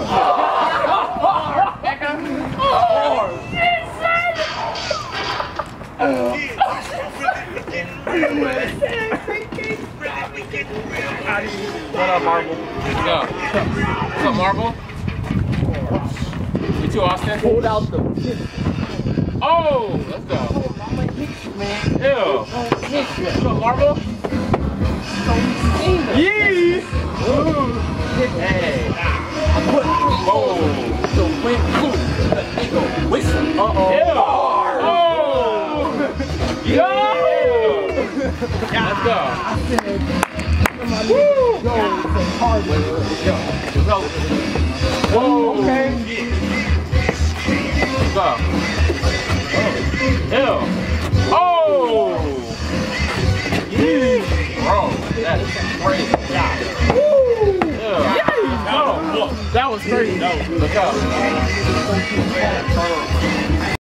What up, Marble? What's up? What's up, Marble? You too, Austin? Hold out the oh, let's go. Ew. What's up, Marble? Yee! Hey. Oh. The wind blew. The nigga whistle. Uh-oh. Ew. Oh. Yo! Let's go. Woo! Whoa! Okay. Let's go. Ew. Oh! Bro, that's crazy. Woo! Ew. Oh, that was crazy. Look out.